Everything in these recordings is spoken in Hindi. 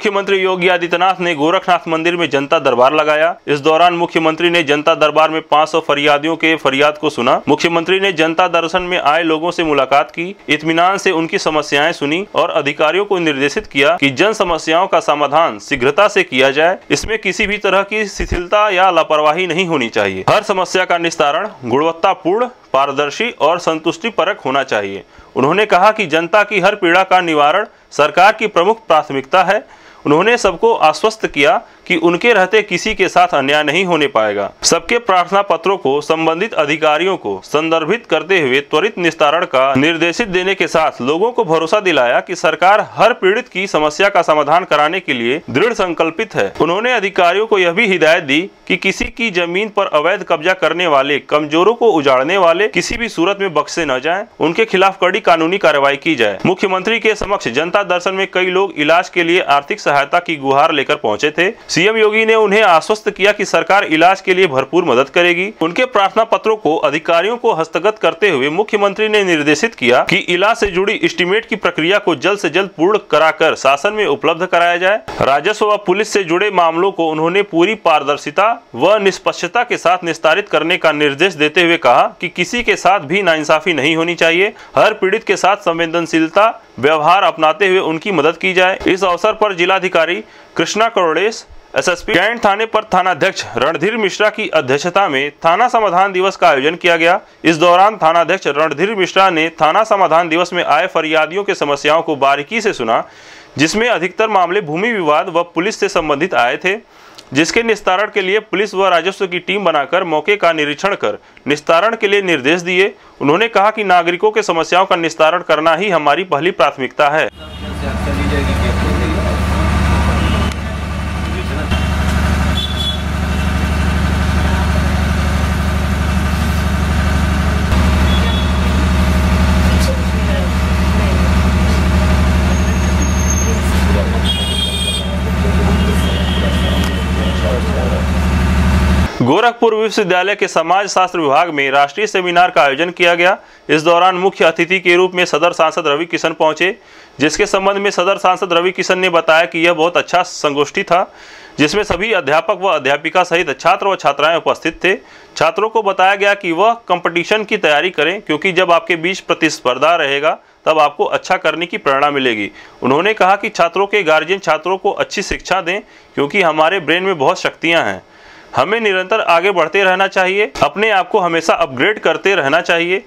मुख्यमंत्री योगी आदित्यनाथ ने गोरखनाथ मंदिर में जनता दरबार लगाया। इस दौरान मुख्यमंत्री ने जनता दरबार में 500 फरियादियों के फरियाद को सुना। मुख्यमंत्री ने जनता दर्शन में आए लोगों से मुलाकात की, इत्मीनान से उनकी समस्याएं सुनी और अधिकारियों को निर्देशित किया कि जन समस्याओं का समाधान शीघ्रता से किया जाए। इसमें किसी भी तरह की शिथिलता या लापरवाही नहीं होनी चाहिए। हर समस्या का निस्तारण गुणवत्तापूर्ण, पारदर्शी और संतुष्टिपरक होना चाहिए। उन्होंने कहा कि जनता की हर पीड़ा का निवारण सरकार की प्रमुख प्राथमिकता है। उन्होंने सबको आश्वस्त किया कि उनके रहते किसी के साथ अन्याय नहीं होने पाएगा। सबके प्रार्थना पत्रों को संबंधित अधिकारियों को संदर्भित करते हुए त्वरित निस्तारण का निर्देशित देने के साथ लोगों को भरोसा दिलाया कि सरकार हर पीड़ित की समस्या का समाधान कराने के लिए दृढ़ संकल्पित है। उन्होंने अधिकारियों को यह भी हिदायत दी कि किसी की जमीन पर अवैध कब्जा करने वाले, कमजोरों को उजाड़ने वाले किसी भी सूरत में बख्शे न जाएं। उनके खिलाफ कड़ी कानूनी कार्रवाई की जाए। मुख्यमंत्री के समक्ष जनता दर्शन में कई लोग इलाज के लिए आर्थिक सहायता की गुहार लेकर पहुंचे थे। सीएम योगी ने उन्हें आश्वस्त किया कि सरकार इलाज के लिए भरपूर मदद करेगी। उनके प्रार्थना पत्रों को अधिकारियों को हस्तगत करते हुए मुख्यमंत्री ने निर्देशित किया कि इलाज से जुड़ी एस्टीमेट की प्रक्रिया को जल्द से जल्द पूर्ण कराकर शासन में उपलब्ध कराया जाए। राजस्व व पुलिस से जुड़े मामलों को उन्होंने पूरी पारदर्शिता व निष्पक्षता के साथ निस्तारित करने का निर्देश देते हुए कहा कि किसी के साथ भी नाइंसाफी नहीं होनी चाहिए। हर पीड़ित के साथ संवेदनशीलता व्यवहार अपनाते हुए उनकी मदद की जाए। इस अवसर पर जिलाधिकारी कृष्णा करोड़ेश, एसएसपी कैंट थाने पर थानाध्यक्ष रणधीर मिश्रा की अध्यक्षता में थाना समाधान दिवस का आयोजन किया गया। इस दौरान थानाध्यक्ष रणधीर मिश्रा ने थाना समाधान दिवस में आए फरियादियों के समस्याओं को बारीकी से सुना, जिसमें अधिकतर मामले भूमि विवाद व पुलिस से संबंधित आए थे, जिसके निस्तारण के लिए पुलिस व राजस्व की टीम बनाकर मौके का निरीक्षण कर निस्तारण के लिए निर्देश दिए। उन्होंने कहा कि नागरिकों के समस्याओं का निस्तारण करना ही हमारी पहली प्राथमिकता है। गोरखपुर विश्वविद्यालय के समाज शास्त्र विभाग में राष्ट्रीय सेमिनार का आयोजन किया गया। इस दौरान मुख्य अतिथि के रूप में सदर सांसद रवि किशन पहुंचे, जिसके संबंध में सदर सांसद रवि किशन ने बताया कि यह बहुत अच्छा संगोष्ठी था, जिसमें सभी अध्यापक व अध्यापिका सहित छात्र व छात्राएं उपस्थित थे। छात्रों को बताया गया कि वह कंपटीशन की तैयारी करें, क्योंकि जब आपके बीच प्रतिस्पर्धा रहेगा तब आपको अच्छा करने की प्रेरणा मिलेगी। उन्होंने कहा कि छात्रों के गार्जियन छात्रों को अच्छी शिक्षा दें, क्योंकि हमारे ब्रेन में बहुत शक्तियाँ हैं। हमें निरंतर आगे बढ़ते रहना चाहिए, अपने आप को हमेशा अपग्रेड करते रहना चाहिए।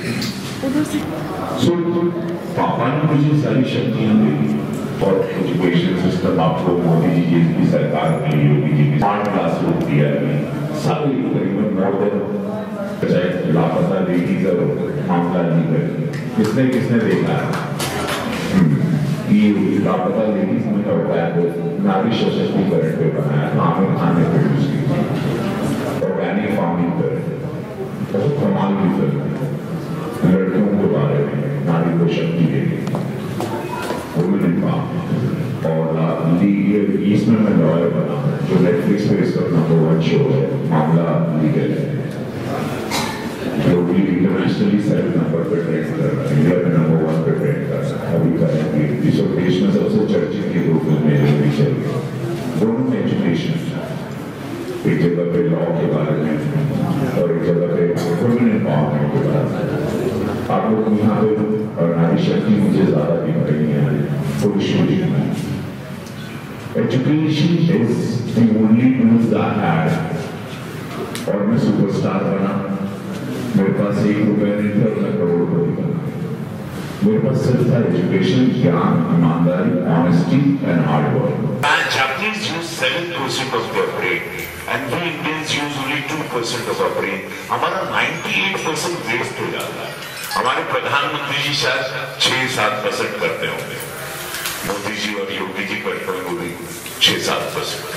पापा ने मुझे सारी शक्तियां दी और एजुकेशन सिस्टम आपको मोदी जी की सरकार ने, योगी जी की स्मार्ट क्लास रूम दिया है। सारे करीबन मोर देन लापता लेडीज मामला नहीं कर किसने देखा है ये लापता लेडीज में होता है। नारी सशक्तिकरण पे बनाया, खाने पे ऑर्गेनिक फार्मिंग पर बहुत कमाल की फिल्म है। लड़कियों के बारे में, नारी को शक्ति देगी, वुमेन एम्पावरमेंट। और इसमें मैं लॉयर बना, जो नेटफ्लिक्स पे इसका नंबर 1 शो है, मामला लीगल है, जो भी इंटरनेशनली सेट नंबर पे ट्रेंड कर रहा है, इंडिया में नंबर 1 पे ट्रेंड कर रहा है। अभी करेंगे इस देश में सबसे चर्चित के रूप में चल गया। दोनों में एजुकेशन, एक जगह पे लॉ के बारे में और एक जगह पे वुमेन एम्पावरमेंट के बारे में। आप लोग यहाँ पे नारी शक्ति मुझे ज्यादा दिख रही है पुरुष में। Education is the only tools I had. और मैं सुपरस्टार बना, मेरे पास 1 रुपया नहीं था, मैं करोड़पति बना। मेरे पास सिर्फ था एजुकेशन, ज्ञान, ईमानदारी, honesty and hard work. Japanese use 7% of their brain and we Indians use only 2% of our brain. हमारा 98% वेस्ट हो जाता है। हमारे प्रधानमंत्री जी शायद 6-7% करते होंगे, मोदी जी और योगी जी करते होंगे 6-7%।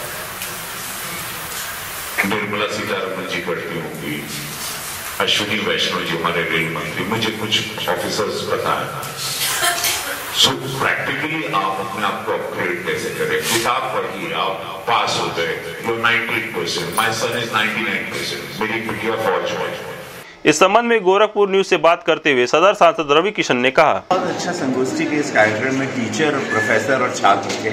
निर्मला सीतारमण जी करती होंगी, अश्विनी वैष्णव जी हमारे रेल मंत्री, मुझे कुछ ऑफिसर्स पता है। सो प्रैक्टिकली आप अपने आप को अपग्रेड कैसे करें? किताब पढ़िए, आप पास हो गए, यू 98%, माय सन इज 99%, मेरी बिटिया फौज में। इस संबंध में गोरखपुर न्यूज से बात करते हुए सदर सांसद रवि किशन ने कहा, बहुत अच्छा संगोष्ठी के इस कार्यक्रम में टीचर, प्रोफेसर और छात्र थे।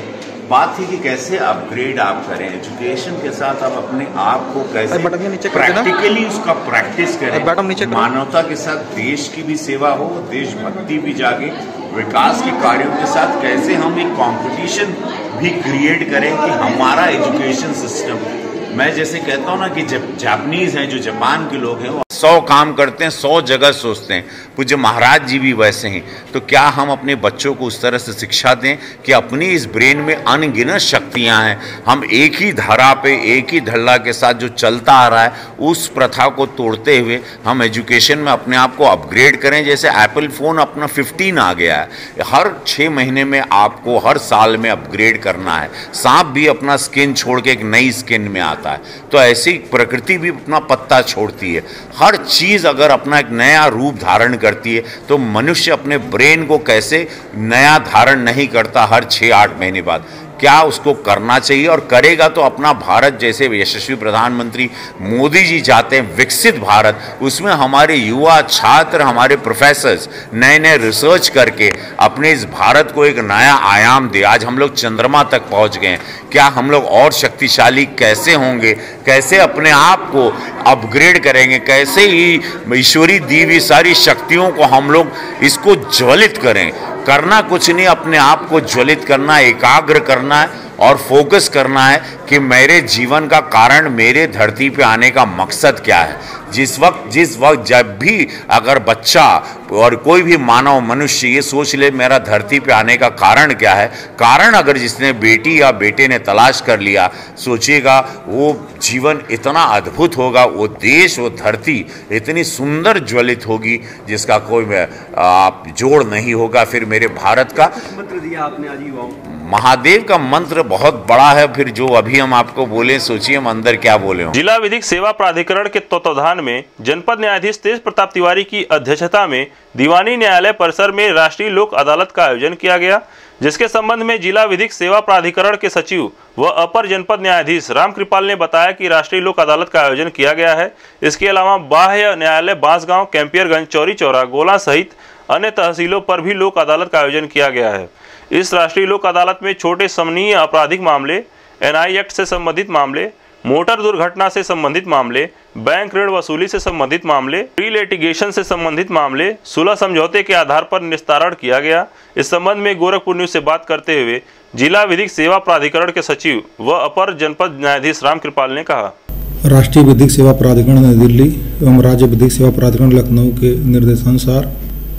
बात थी कि कैसे अपग्रेड आप करें एजुकेशन के साथ, आप अपने आप को कैसे प्रैक्टिकली उसका प्रैक्टिस करें, मानवता के साथ देश की भी सेवा हो, देशभक्ति भी जागे, विकास के कार्यों के साथ कैसे हम एक कंपटीशन भी क्रिएट करें कि हमारा एजुकेशन सिस्टम, मैं जैसे कहता हूँ ना कि जब जापानीज हैं, जो जापान के लोग हैं, वो 100 काम करते हैं, 100 जगह सोचते हैं, पूज्य महाराज जी भी वैसे हैं। तो क्या हम अपने बच्चों को उस तरह से शिक्षा दें कि अपनी इस ब्रेन में अनगिनत शक्तियां हैं, हम एक ही धारा पे, एक ही धल्ला के साथ जो चलता आ रहा है, उस प्रथा को तोड़ते हुए हम एजुकेशन में अपने आप को अपग्रेड करें। जैसे एप्पल फ़ोन अपना 15 आ गया है, हर 6 महीने में आपको हर साल में अपग्रेड करना है। सांप भी अपना स्किन छोड़ के एक नई स्किन में आता है, तो ऐसी प्रकृति भी अपना पत्ता छोड़ती है। हर चीज़ अगर अपना एक नया रूप धारण करती है, तो मनुष्य अपने ब्रेन को कैसे नया धारण नहीं करता हर 6-8 महीने बाद? क्या उसको करना चाहिए, और करेगा तो अपना भारत जैसे यशस्वी प्रधानमंत्री मोदी जी चाहते हैं, विकसित भारत, उसमें हमारे युवा छात्र, हमारे प्रोफेसर्स नए नए रिसर्च करके अपने इस भारत को एक नया आयाम दे। आज हम लोग चंद्रमा तक पहुंच गए हैं, क्या हम लोग और शक्तिशाली कैसे होंगे, कैसे अपने आप को अपग्रेड करेंगे, कैसे ही ईश्वरी दी हुई सारी शक्तियों को हम लोग इसको ज्वलित करें। करना कुछ नहीं, अपने आप को ज्वलित करना, एकाग्र करना है और फोकस करना है कि मेरे जीवन का कारण, मेरे धरती पे आने का मकसद क्या है। जिस वक्त जब भी अगर बच्चा और कोई भी मानव मनुष्य ये सोच ले मेरा धरती पे आने का कारण क्या है, कारण अगर जिसने बेटी या बेटे ने तलाश कर लिया, सोचिएगा वो जीवन इतना अद्भुत होगा, वो देश, वो धरती इतनी सुंदर ज्वलित होगी जिसका कोई आप जोड़ नहीं होगा। फिर मेरे भारत का मंत्र दिया आपने आज युवाओं, महादेव का मंत्र बहुत बड़ा है। फिर जो अभी हम आपको बोले, सोचिए हम अंदर क्या बोले हों। जिला विधिक सेवा प्राधिकरण के तत्वाधान में जनपद न्यायाधीश तेज प्रताप तिवारी की अध्यक्षता में दीवानी न्यायालय परिसर में राष्ट्रीय लोक अदालत का आयोजन किया गया, जिसके संबंध में जिला विधिक सेवा प्राधिकरण के सचिव व अपर जनपद न्यायाधीश राम कृपाल ने बताया कि राष्ट्रीय लोक अदालत का आयोजन किया गया है। इसके अलावा बाह्य न्यायालय बांसगांव, कैंपियरगंज, चौरी चौरा, गोला सहित अन्य तहसीलों पर भी लोक अदालत का आयोजन किया गया है। इस राष्ट्रीय लोक अदालत में छोटे समनीय आपराधिक मामले, एनआई एक्ट से संबंधित मामले, मोटर दुर्घटना से संबंधित मामले, बैंक ऋण वसूली से संबंधित मामले, प्री लिटिगेशन से संबंधित मामले सुलह समझौते के आधार पर निस्तारण किया गया। इस संबंध में गोरखपुर न्यूज से बात करते हुए जिला विधिक सेवा प्राधिकरण के सचिव व अपर जनपद न्यायाधीश राम कृपाल ने कहा, राष्ट्रीय विधिक सेवा प्राधिकरण नई दिल्ली एवं राज्य विधिक सेवा प्राधिकरण लखनऊ के निर्देशानुसार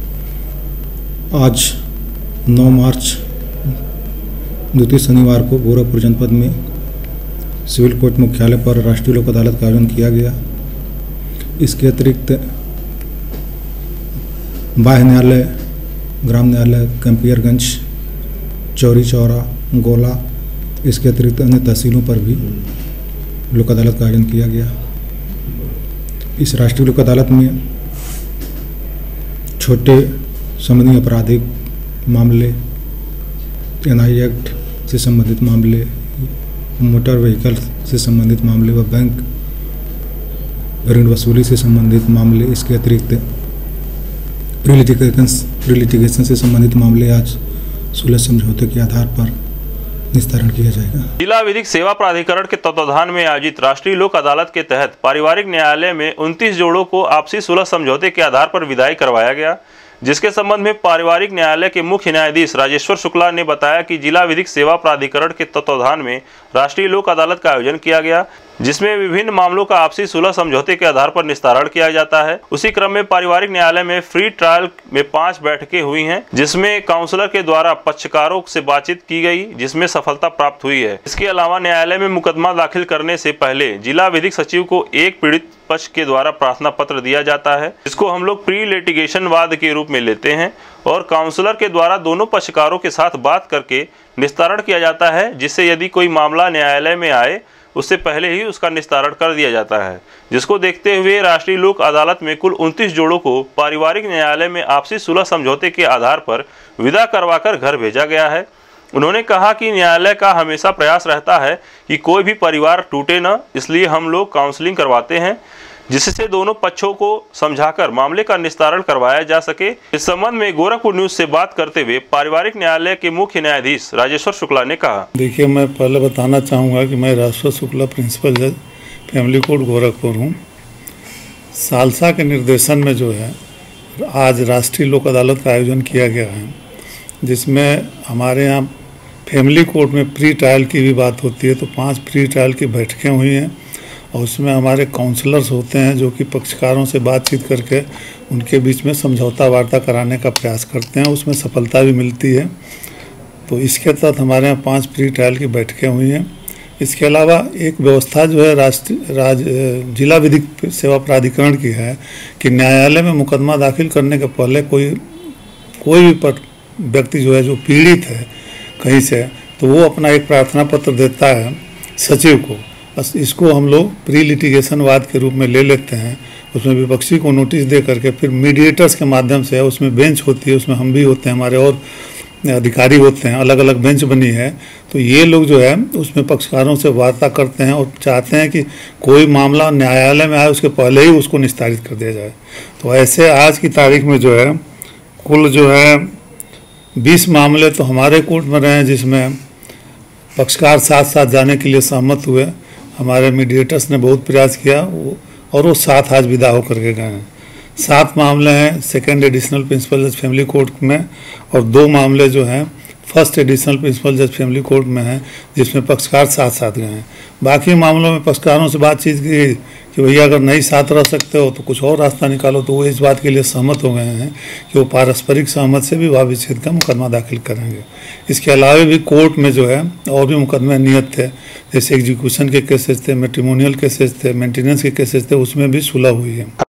आज 9 मार्च द्वितीय शनिवार को गोरखपुर जनपद में सिविल कोर्ट मुख्यालय पर राष्ट्रीय लोक अदालत का आयोजन किया गया। इसके अतिरिक्त बाह्य न्यायालय, ग्राम न्यायालय, कैंपियरगंज, चौरी चौरा, गोला, इसके अतिरिक्त अन्य तहसीलों पर भी लोक अदालत का आयोजन किया गया। इस राष्ट्रीय लोक अदालत में छोटे समनीय आपराधिक मामले, एनआई एक्ट से संबंधित मामले, मोटर व्हीकल से संबंधित मामले व बैंक ऋण वसूली से संबंधित मामले, इसके अतिरिक्त प्री लिटिगेशन से संबंधित मामले आज सुलह समझौते के आधार पर निस्तारण किया जाएगा। जिला विधिक सेवा प्राधिकरण के तत्वाधान में आयोजित राष्ट्रीय लोक अदालत के तहत पारिवारिक न्यायालय में 29 जोड़ों को आपसी सुलह समझौते के आधार पर विदाई करवाया गया, जिसके संबंध में पारिवारिक न्यायालय के मुख्य न्यायाधीश राजेश्वर शुक्ला ने बताया कि जिला विधिक सेवा प्राधिकरण के तत्वाधान में राष्ट्रीय लोक अदालत का आयोजन किया गया, जिसमें विभिन्न मामलों का आपसी सुलह समझौते के आधार पर निस्तारण किया जाता है। उसी क्रम में पारिवारिक न्यायालय में फ्री ट्रायल में 5 बैठकें हुई हैं, जिसमें काउंसलर के द्वारा पक्षकारों से बातचीत की गई, जिसमें सफलता प्राप्त हुई है। इसके अलावा न्यायालय में मुकदमा दाखिल करने से पहले जिला विधिक सचिव को एक पीड़ित पक्ष के द्वारा प्रार्थना पत्र दिया जाता है, जिसको हम लोग प्री लिटिगेशन वाद के रूप में लेते हैं, और काउंसलर के द्वारा दोनों पक्षकारों के साथ बात करके निस्तारण किया जाता है, जिससे यदि कोई मामला न्यायालय में आए उससे पहले ही उसका निस्तारण कर दिया जाता है। जिसको देखते हुए राष्ट्रीय लोक अदालत में कुल 29 जोड़ों को पारिवारिक न्यायालय में आपसी सुलह समझौते के आधार पर विदा करवाकर घर भेजा गया है। उन्होंने कहा कि न्यायालय का हमेशा प्रयास रहता है कि कोई भी परिवार टूटे न, इसलिए हम लोग काउंसलिंग करवाते हैं। जिससे दोनों पक्षों को समझाकर मामले का निस्तारण करवाया जा सके। इस संबंध में गोरखपुर न्यूज से बात करते हुए पारिवारिक न्यायालय के मुख्य न्यायाधीश राजेश्वर शुक्ला ने कहा, देखिए, मैं पहले बताना चाहूँगा कि मैं राजेश्वर शुक्ला प्रिंसिपल जज फैमिली कोर्ट गोरखपुर हूँ। सालसा के निर्देशन में जो है आज राष्ट्रीय लोक अदालत का आयोजन किया गया है, जिसमें हमारे यहाँ फैमिली कोर्ट में प्री ट्रायल की भी बात होती है। तो 5 प्री ट्रायल की बैठकें हुई हैं और उसमें हमारे काउंसलर्स होते हैं जो कि पक्षकारों से बातचीत करके उनके बीच में समझौता वार्ता कराने का प्रयास करते हैं, उसमें सफलता भी मिलती है। तो इसके तहत हमारे यहाँ 5 प्री ट्रायल की बैठकें हुई हैं। इसके अलावा एक व्यवस्था जो है जिला विधिक सेवा प्राधिकरण की है कि न्यायालय में मुकदमा दाखिल करने के पहले कोई भी व्यक्ति जो है जो पीड़ित है कहीं से, तो वो अपना एक प्रार्थना पत्र देता है सचिव को। बस इसको हम लोग प्री लिटिगेशन वाद के रूप में ले लेते हैं। उसमें विपक्षी को नोटिस दे करके फिर मीडिएटर्स के माध्यम से, उसमें बेंच होती है, उसमें हम भी होते हैं, हमारे और अधिकारी होते हैं, अलग अलग बेंच बनी है। तो ये लोग जो है उसमें पक्षकारों से वार्ता करते हैं और चाहते हैं कि कोई मामला न्यायालय में आए उसके पहले ही उसको निस्तारित कर दिया जाए। तो ऐसे आज की तारीख में जो है कुल जो है 20 मामले तो हमारे कोर्ट में रहे हैं, जिसमें पक्षकार साथ साथ जाने के लिए सहमत हुए। हमारे मीडिएटर्स ने बहुत प्रयास किया और वो 7 आज विदा होकर के गए हैं। 7 मामले हैं सेकेंड एडिशनल प्रिंसिपल जज फैमिली कोर्ट में और 2 मामले जो हैं फर्स्ट एडिशनल प्रिंसिपल जज फैमिली कोर्ट में हैं, जिसमें पक्षकार साथ साथ गए हैं। बाकी मामलों में पक्षकारों से बातचीत की कि भैया अगर नहीं साथ रह सकते हो तो कुछ और रास्ता निकालो, तो वो इस बात के लिए सहमत हो गए हैं कि वो पारस्परिक सहमत से विवाह विच्छेद का मुकदमा दाखिल करेंगे। इसके अलावा भी कोर्ट में जो है और भी मुकदमे नियत थे, जैसे एग्जीक्यूशन के केसेस थे, मैट्रिमोनियल केसेस थे, मेंटेनेंस के केसेस थे, उसमें भी सुलह हुई है।